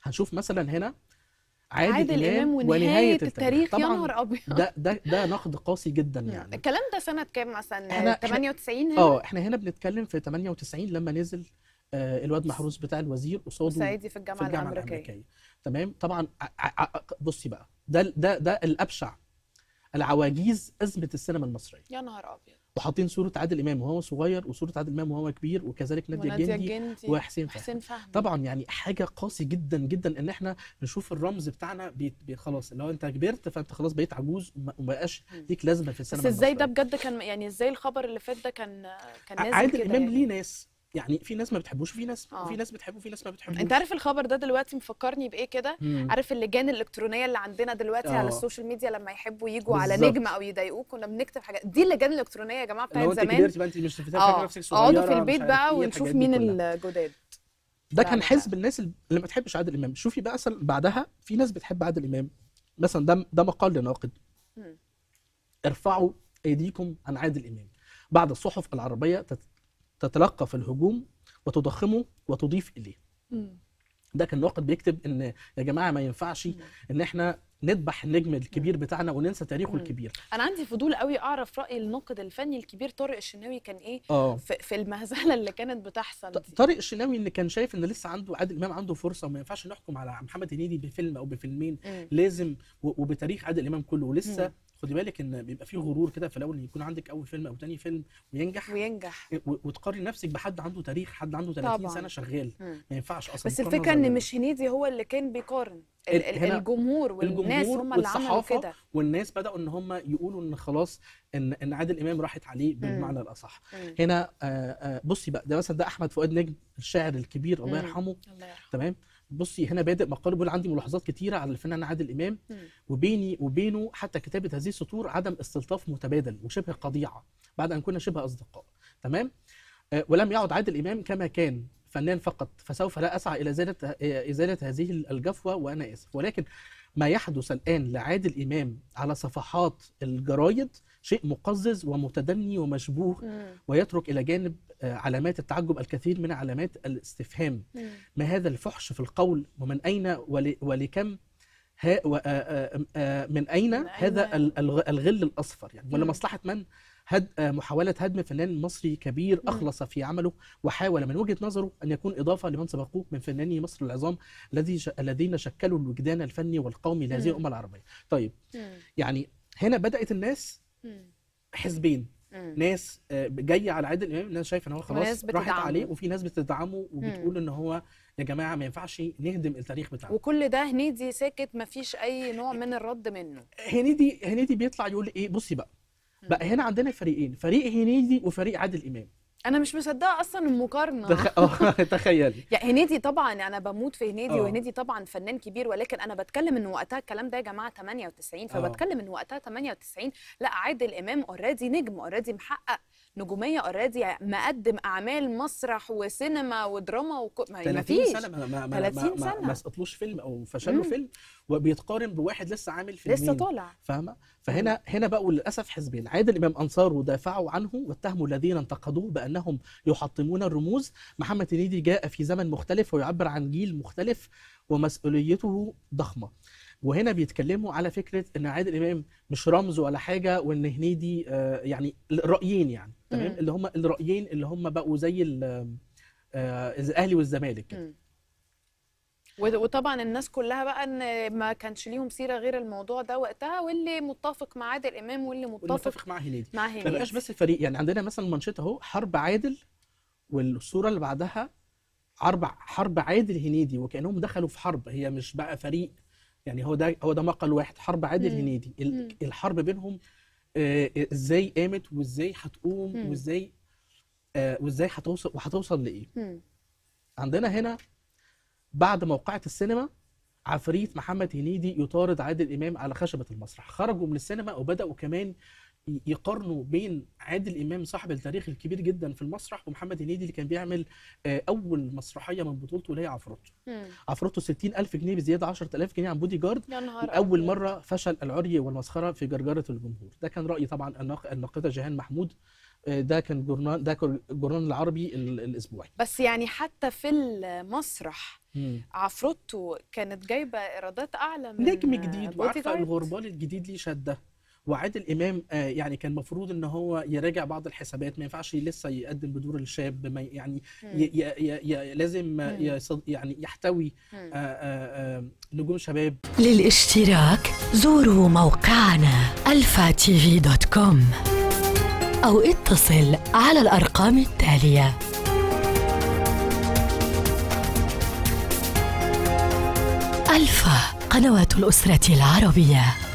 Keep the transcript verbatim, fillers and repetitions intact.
هنشوف مثلا هنا عادل, عادل امام امام ونهايه ونهايه التاريخ. التاريخ، يا طبعا نهار ابيض. ده ده ده نقد قاسي جدا مم. يعني. الكلام ده سنه كام مثلا؟ احنا احنا تمانية وتسعين هنا. اه احنا هنا بنتكلم في تمانية وتسعين لما نزل آه الواد محروس بتاع الوزير قصاده وصعيدي في في الجامعه الجامعه الامريكيه. الامريكيه. تمام. طبعا ع- ع- بصي بقى، ده ده ده الابشع، العواجيز ازمه السينما المصريه. يا نهار ابيض. وحاطين صوره عادل امام وهو صغير وصوره عادل امام وهو كبير، وكذلك ناديه ونادية الجندي الجندي وحسين وحسين فهمي. فهمي. طبعا يعني حاجه قاسي جدا جدا ان احنا نشوف الرمز بتاعنا بي بي خلاص، لو انت كبرت فانت خلاص بقيت عجوز وما وما بقاش مم. ليك لازمه في بس السينما ازاي ده المصريه. بجد كان يعني، ازاي الخبر اللي فات ده كان كان نازل عادل كده امام يعني؟ ليه ناس، يعني في ناس ما بتحبوش وفي ناس وفي اه ناس بتحبه وفي ناس ما بتحبوش. انت عارف الخبر ده دلوقتي مفكرني بايه كده؟ امم عارف اللجان الالكترونيه اللي عندنا دلوقتي على اه السوشيال ميديا لما يحبوا يجوا على نجم بالظبط. او يضايقوك، كنا بنكتب حاجات دي اللجان الالكترونيه يا جماعه لو بتاعت انت زمان. كبرت بقى انت مش فاكره اه نفسك اقعدوا في صغيره البيت مش عارف بقى ايه ونشوف الحاجات دي مين كلها. الجداد. ده لا كان لا لا. حزب الناس اللي ما بتحبش عادل امام. شوفي بقى مثلا بعدها في ناس بتحب عادل امام. مثلا ده ده مقال لناقد: مم. ارفعوا ايديكم عن عادل امام، بعد الصحف العربيه تت- تتلقف الهجوم وتضخمه وتضيف اليه. مم. ده كان ناقد بيكتب ان يا جماعه ما ينفعش مم. ان احنا نذبح النجم الكبير مم. بتاعنا وننسى تاريخه مم. الكبير. انا عندي فضول قوي اعرف راي الناقد الفني الكبير طارق الشناوي كان ايه اه في, في المهزله اللي كانت بتحصل ط- دي. طارق الشناوي اللي كان شايف ان لسه عنده عادل امام عنده فرصه وما ينفعش نحكم على محمد هنيدي بفيلم او بفيلمين، مم. لازم و- وبتاريخ عادل امام كله. ولسه مم. خدي بالك ان بيبقى فيه غرور كده في الاول، ان يكون عندك اول فيلم او تاني فيلم وينجح وينجح و- وتقارن نفسك بحد عنده تاريخ، حد عنده ثلاثين سنه طبعا. شغال. مم. ما ينفعش اصلا بس مقارنه الفكره ان ظالمه. مش هنيدي هو اللي كان بيقارن، ال ال- ال هنا الجمهور والناس الجمهور هم اللي عملوا والصحافه كده. والناس بداوا ان هم يقولوا ان خلاص ان ان عادل امام راحت عليه بالمعنى مم. الاصح. مم. هنا آه، آه، بصي بقى، ده مثلا ده احمد فؤاد نجم الشاعر الكبير الله مم. يرحمه. الله يرحمه. تمام. بصي هنا بادئ مقاله بيقول: عندي ملاحظات كتيره على الفنان عادل امام، مم. وبيني وبينه حتى كتابه هذه السطور عدم استلطاف متبادل وشبه قضيعه بعد ان كنا شبه اصدقاء. تمام. آه، ولم يعد عادل امام كما كان فنان فقط، فسوف لا اسعى الى ازاله آه، ازاله هذه الجفوه وانا اسف. ولكن ما يحدث الان لعادل امام على صفحات الجرايد شيء مقزز ومتدني ومشبوه، مم. ويترك الى جانب آه، علامات التعجب الكثير من علامات الاستفهام. مم. ما هذا الفحش في القول، ومن أين ول- ولكم ها و- آ- آ- آ- من أين من هذا أين؟ ال- الغ- الغل الأصفر يعني، مم. ولمصلحة من هد آ، محاولة هدم فنان مصري كبير مم. أخلص في عمله وحاول من وجهة نظره أن يكون إضافة لمن سبقوه من فناني مصر العظام الذي ش- الذين شكلوا الوجدان الفني والقومي لهذه مم. الأمة العربية. طيب مم. يعني هنا بدأت الناس مم. حزبين: مم. ناس آه، جايه على عادل امام، ناس شايفه ان هو خلاص وناس راحت عليه، بتدعمه. وفي ناس بتدعمه وبتقول مم. ان هو يا جماعه ما ينفعش نهدم التاريخ بتاعنا. وكل ده هنيدي ساكت، مفيش اي نوع من الرد منه. هنيدي هنيدي بيطلع يقول ايه؟ بصي بقى، مم. بقى هنا عندنا فريقين: فريق هنيدي وفريق عادل امام. انا مش مصدقه اصلا المقارنه. تخ... اه تخيلي. يعني هنيدي طبعا انا بموت في هنيدي، اه وهنيدي طبعا فنان كبير، ولكن انا بتكلم ان وقتها الكلام ده يا جماعه تمانية وتسعين، اه فبتكلم ان وقتها تمانية وتسعين لا عادل امام اوريدي نجم، اوريدي محقق نجوميه، اوريدي مقدم اعمال مسرح وسينما ودراما وك... ما ثلاثين فيش سنه ما ما ما ثلاثين ما, ما, سنه. ما سقطلوش فيلم او فشل له مم. فيلم، وبيتقارن بواحد لسه عامل فيلمين لسه طالع. فاهمه. مم. فهنا هنا بقوا للاسف حزبين: عادل امام انصاره دافعوا عنه واتهموا الذين انتقدوه بانهم يحطمون الرموز. محمد هنيدي جاء في زمن مختلف ويعبر عن جيل مختلف ومسؤوليته ضخمه. وهنا بيتكلموا على فكره ان عادل امام مش رمز ولا حاجه، وان هنيدي آه يعني الرايين يعني تمام، مم. اللي هم الرايين اللي هم بقوا زي ال- آه الاهلي والزمالك كده. مم. و- وطبعا الناس كلها بقى ان ما كانش ليهم سيره غير الموضوع ده وقتها، واللي متفق مع عادل امام واللي متفق والمتفق مع هنيدي. مع ما بقاش هنيدي. بس الفريق، يعني عندنا مثلا منشط اهو: حرب عادل، والصوره اللي بعدها حرب حرب عادل هنيدي، وكانهم دخلوا في حرب، هي مش بقى فريق يعني. هو ده هو ده مقال واحد: حرب عادل مم. هنيدي. ال- مم. الحرب بينهم آه، ازاي قامت وازاي هتقوم مم. وازاي آه، وازاي هتوصل وهتوصل لايه. مم. عندنا هنا بعد موقعة السينما عفريت محمد هنيدي يطارد عادل امام على خشبة المسرح. خرجوا من السينما وبدأوا كمان ي- يقارنوا بين عادل امام صاحب التاريخ الكبير جدا في المسرح ومحمد هنيدي اللي كان بيعمل آه، اول مسرحيه من بطولته اللي هي عفروتو. مم. عفروتو ستين ألف جنيه بزياده عشرة آلاف جنيه عن بودي جارد. يا نهار لاول أبيض. مره فشل العري والمسخره في جرجره الجمهور. ده كان راي طبعا الناق- الناقده جيهان محمود. آه، ده كان جورنال ده كان الجورنال العربي ال- الاسبوعي. بس يعني حتى في المسرح مم. عفروتو كانت جايبه ايرادات اعلى من نجم جديد، بودي وعارفه جارد. الغربال الجديد ليه شده. وعادل امام آه يعني كان المفروض ان هو يراجع بعض الحسابات، ما ينفعش لسه يقدم بدور الشاب، ما يعني ي ي ي ي لازم يصد يعني يحتوي آه آه آه نجوم شباب. للاشتراك زوروا موقعنا الفا تي في دوت كوم أو اتصل على الأرقام التالية. ألفا، قنوات الأسرة العربية.